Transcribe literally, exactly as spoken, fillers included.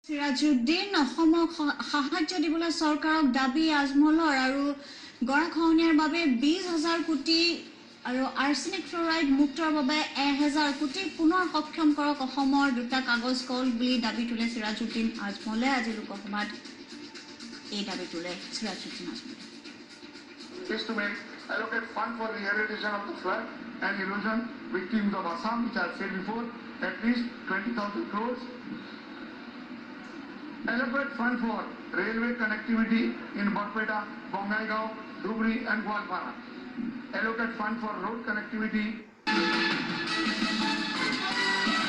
সিৰাজুদ্দিন অসমক সাহায্য দিবলৈ চৰকাৰক দাবী আজমলৰ আৰু গৰাখহনীয়াৰ বাবে বিশ হাজাৰ কোটি আৰু আৰ্ছেনিক ফ্লৰাইড মুক্তৰ বাবে এক হাজাৰ কোটি পুনৰ সক্ষম কৰক অসমৰ দুটা কাগজ কল বুলি দাবী তোলে সিৰাজুদ্দিন আজমলে। আজি লোকসভাত এই দাবী তোলে সিৰাজুদ্দিন আজমলে। Is to make allocate fund for rehabilitation of the flood and erosion victims of Assam, which I said before, at least twenty thousand crores. Allocate fund for railway connectivity in Barpeta, Bongaigaon, Dhubri and Gwalpara. Allocate fund for road connectivity.